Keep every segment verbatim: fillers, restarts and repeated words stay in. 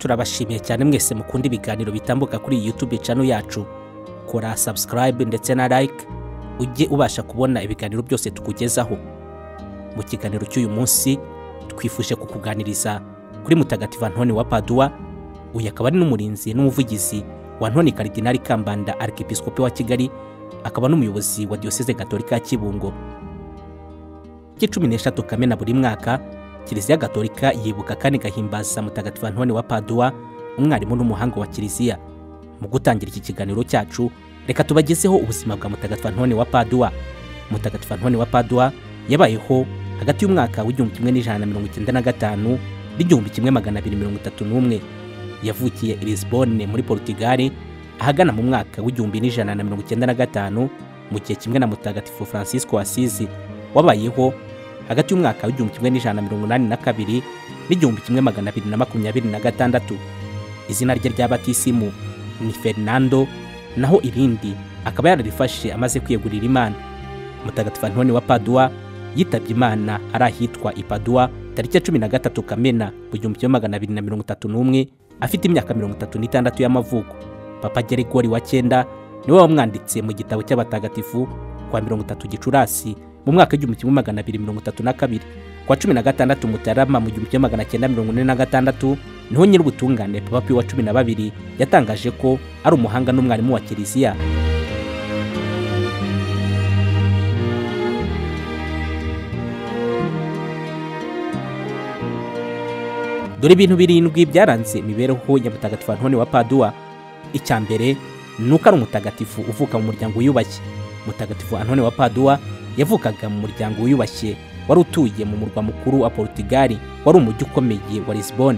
turabashimiye cyane mwese mukunda ibiganiro bitambuka kuri YouTube channel yacu. Kora subscribe ndetse na like ujye ubasha kubona ibiganiro byose tukugezaho. Mu kiganiro cy'uyu munsi twifuje kukuganiriza kuri Mutagatifu Antoni wa Padua. Uyu akaba ari n'umurinzi n'umuvugizi wa Antoni Karidinali Kambanda Arkipiskopi wa Kigali, akaba n'umuyobozi wa Diocese Gatolika ya Kibungo. Cumi n'eshatu Kamena buri mwaka Kiliziya Gatolika yibuka kandi gahimbaza Mutagatifu Antoni wa Padua, umwarimu n'umuhanga wa Kiliziya. Mu gutangira iki kiganiro cyacu, reka tubagezeho ubuzima bwa Mutagatifu Antoni wa Padua. Mutagatifu Antoni wa Padua yabayeho hagati y'umwaka w'igihumbi kimwe n'ijana na mirongo icyenda na gatanu n'igihumbi kimwe magana abiri mirongo itatu n'umwe. Yavukiye i Lisbonne muri Portugal ahagana mu mwaka w'igihumbi n'ijana na mirongo icyenda na gatanu, mu gihe kimwe na Mutagatifu Francisco Asizi wabayeho hagati y'umwaka w'igihumbi kimwe n'ijana na mirongo inani na kabiri n'igihumbi kimwe magana abiri na makumyabiri na gatandatu. Izina rye rya batisimu ni Fernando, naho irindi akaba yararifashe amaze kwiyegurira Imana. Mutagatifu Antoni wa Padua yitabye Imana ari ahitwa i Padua tariki ya cumi na gatatu Kamena mu gihumbi kimwe magana abiri na mirongo itatu n'umwe, afite imyaka mirongo itatu n'itandatu y'amavuko. Papa Geregori wa cyenda niwe wamwanditse mu gitabo cy'abatagatifu kwa mirongo itatu Gicurasi mu mwaka w'igihumbi kimwe magana abiri mirongo itatu na kabiri. Kwa cumi na gatandatu Mutarama mu gihumbi kimwe magana cyenda mirongo ine na gatandatu niho nyir'ubutungane Papa Pio wa cumi na babiri yatangaje ko ari umuhanga n'umwarimu wa Kiliziya. Dore ibintu birindwi byaranze imibereho ya Mutagatifu Antoni wa Padua. Icya mbere ni uko ari umutagatifu uvuka mu muryango wiyubashye. Mutagatifu Antoni wa Padua yavukaga mu muryango wiyubashye wari utuye mu murwa mukuru wa Portugal, wari umujyi ukomeye wa Lisbonne.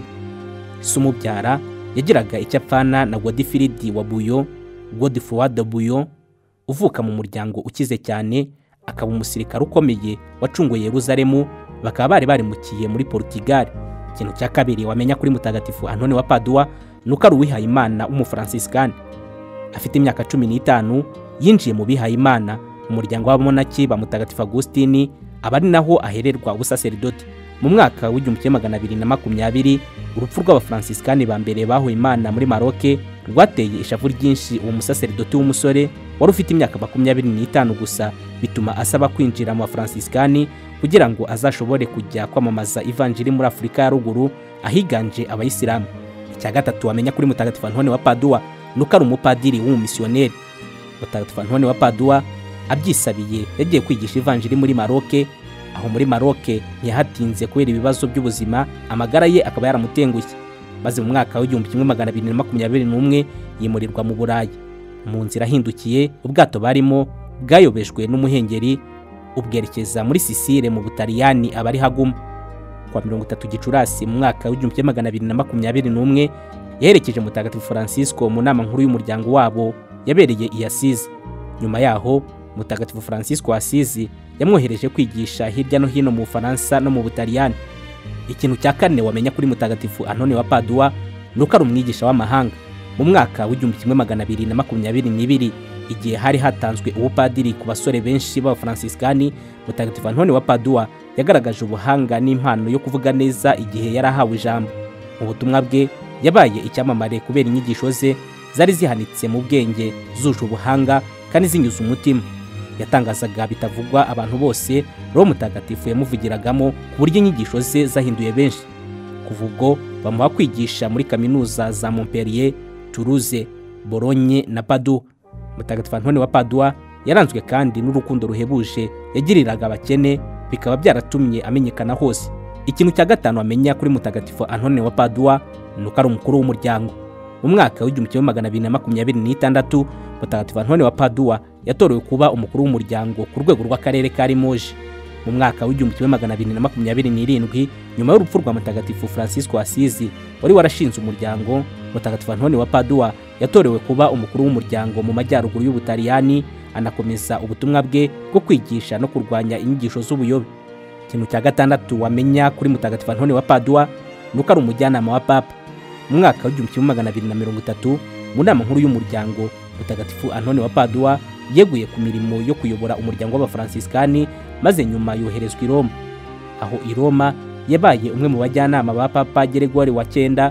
Se umubyara yagiraga icyo apfana na Godifridi wa Buyo, Godefroy de Buyo, uvuka mu muryango ukize cyane, akaba umusirikare ukomeye wacunguye Yerusalemu, bakaba bari barimukiye muri Portugal. Ikintu cya kabiri wamenya kuri Mutagatifu Antoni wa Padua nuko ari uwihaye Imana w'umufransisikani. Afite imyaka cumi n'itanu yinjiye mu bihaye Imana mu muryango w'abamonaki ba Mutagatifu Agustini, abari naho ahererwa ubusaserdoti. Mu mwaka w'igihumbi kimwe magana abiri na makumyabiri urupfu rw'abafransisikani ba mbere bahuye Imana muri Maroc rwateye ishavu ryinshi uwo musaserdoti w'umusore wari ufite imyaka makumyabiri n'itanu gusa, bituma asaba kwinjira mu bafransisikani kugira ngo azashobore kujya kwamamaza ivanjiri muri Afurika ya ruguru ahiganje abayisilamu. Icya gatatu wamenya kuri Mutagatifu Antoni wa Padua nuko ari umupadiri w'umumisiyoneri. Mutagatifu Antoni wa Padua abyisabiye yagiye kwigisha ivanjiri muri Maroc. Aho muri Maroc ntiyahatinze kubera ibibazo by'ubuzima, amagara ye akaba yaramutengushye, maze mu mwaka w'igihumbi kimwe magana abiri na makumyabiri n'umwe yimurirwa mu Burayi. Mu nzira ahindukiye, ubwato barimo bwayobejwe n'umuhengeri ubwerekeza muri Sicile mu Butaliyani, abari haguma. Kwa mirongo itatu Gicurasi mu mwaka w'igihumbi kimwe magana abiri na makumyabiri n'umwe yaherekeje Mutagatifu Francisco mu nama nkuru y'umuryango wabo yabereye i Asizi. Nyuma yaho Mutagatifu Francisco Asizi yamwohereje kwigisha hirya no hino mu Bufaransa no mu Butaliyani. Ikintu cya kane wamenya kuri Mutagatifu Antoni wa Padua nuko ari umwigisha w'amahanga. Mu mwaka w'igihumbi kimwe magana abiri na makumyabiri n'ibiri, igihe hari hatanzwe ubupadiri ku basore benshi b'abafransisikani, Mutagatifu Antoni wa Padua yagaragaje ubuhanga n'impano yo kuvuga neza igihe yari ahawe ijambo. Mu butumwa bwe yabaye icyamamare kubera inyigisho ze zari zihanitse mu bwenge, zuje ubuhanga kandi zinyuze umutima. Yatangazaga bitavugwa abantu bose Roho Mutagatifu yamuvugiragamo ku buryo inyigisho ze zahinduye benshi. Kuva ubwo bamuha kwigisha muri kaminuza za Montpellier, Toulouse, Bologne na Padua. Mutagatifu Antoni wa Padua yaranzwe kandi n'urukundo ruhebuje yagiriraga abakene, bikaba byaratumye amenyekana hose. Ikintu cya gatanu amenya kuri Mutagatifu Antoni wa Padua nuko ari umukuru w'umuryango. Mu mwaka w'igihumbi kimwe magana abiri na makumyabiri n'itandatu Mutagatifu Antoni wa Padua yatorewe kuba umukuru w'umuryango ku rwego rw'akarere ka Limoges. Mu mwaka w'igihumbi kimwe magana abiri na makumyabiri n'irindwi, nyuma y'urupfu rwa Mutagatifu Francisco Asizi wari warashinze umuryango, Mutagatifu Antoni wa Padua yatorewe kuba umukuru w'umuryango mu majyaruguru y'Ubutaliyani, anakomeza ubutumwa bwe bwo kwigisha no kurwanya inyigisho z'ubuyobe. Ikintu cya gatandatu wamenya kuri Mutagatifu Antoni wa Padua nuko ari umujyanama wa Papa. Mu mwaka w'igihumbi kimwe magana abiri na mirongo itatu mu nama nkuru y'umuryango, Mutagatifu Antoni wa Padua yeguye ku mirimo yo kuyobora umuryango w'abafransisikani, maze nyuma yoherezwa i Roma. Aho i Roma yabaye umwe mu bajyanama ba Papa Geregori wa cyenda,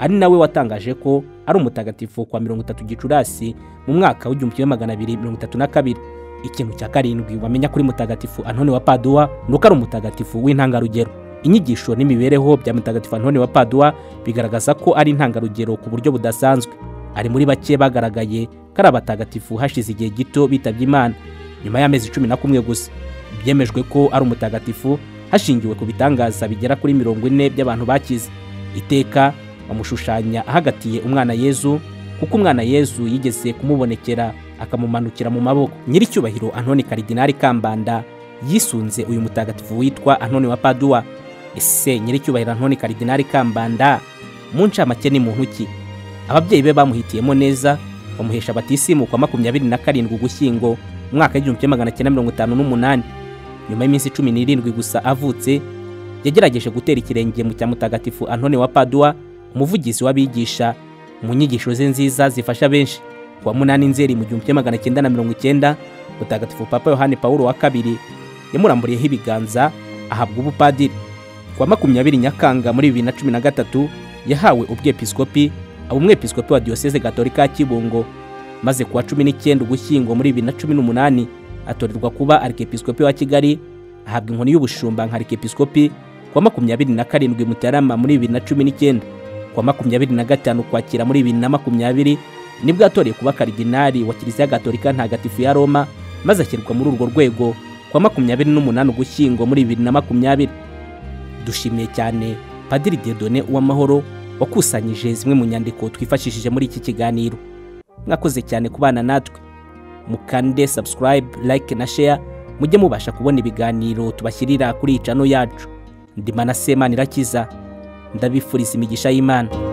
ari nawe watangaje ko ari umutagatifu kwa mirongo itatu Gicurasi mu mwaka w'igihumbi kimwe magana abiri mirongo itatu na kabiri. Ikintu cya karindwi wamenya kuri mutagatifu Antoni wa Padua nuko ari umutagatifu w'intangarugero. Inyigisho n'imibereho bya mutagatifu Antoni wa Padua bigaragaza ko ari intangarugero ku buryo budasanzwe. Ari muri bake bagaragaye kari abatagatifu hashize igihe gito bitabye Imana nyuma y'amezi cumi na kumwe gusa. Byemejwe ko ari umutagatifu hashingiwe ku bitangaza bigera kuri mirongo ine by'abantu bakize. Iteka bamushushanya ahagatiye umwana Yezu, kuko umwana Yezu yigeze kumubonekera akamumanukira mu maboko. Nyiricyubahiro Antoni Karidinali Kambanda yisunze uyu mutagatifu witwa Antoni wa Padua. Ese nyiricyubahiro Antoni Karidinali Kambanda mu ncamake ni muntu ki? Ababyeyi be bamuhitiyemo neza, bamuhesha batisimu kwa makumyabiri na karindwi Ugushyingo mwaka w'igihumbi kimwe magana cyenda mirongo itanu n'umunani. Nyuma y'iminsi cumi n'irindwi gusa avutse, yagerageje gutera ikirenge mu cya mutagatifu Antoni wa Padua, umuvugizi w'abigisha mu nyigisho ze nziza zifasha benshi. Kuwa munani Nzeri mu gihumbi kimwe magana cyenda na mirongo icyenda, mutagatifu Papa Yohani Pawulo wa kabiri yamuramburiyeho ibiganza ahabwa ubupadiri. Kuwa makumyabiri Nyakanga muri bibiri na cumi na gatatu yahawe ubwepiskopi, aba umwepiskopi wa Diyoseze Gatolika ya Kibungo, maze kuwa cumi n'icyenda Ugushyingo muri bibiri na cumi n'umunani atorerwa kuba arikepiskopi wa Kigali, ahabwa inkoni y'ubushumba nka arikepiskopi kuwa makumyabiri na karindwi Mutarama muri bibiri na cumi n'icyenda. Kuwa makumyabiri na gatanu Ukwakira muri bibiri na makumyabiri nibwo yatoreye kuba karidinali wa Kiliziya Gatolika Ntagatifu ya Roma, maze ashyirwa muri urwo rwego kuwa makumyabiri n'umunani Ugushyingo muri bibiri na makumyabiri. Dushimiye cyane Padiri Dieudonné Uwamahoro wakusanyije zimwe mu nyandiko twifashishije muri iki kiganiro. Mwakoze cyane kubana natwe. Mukande subscribe, like na share, mujye mubasha kubona ibiganiro tubashyirira kuri channel yacu. Ndi Manase Manirakiza, ndabifuriza imigisha y'Imana.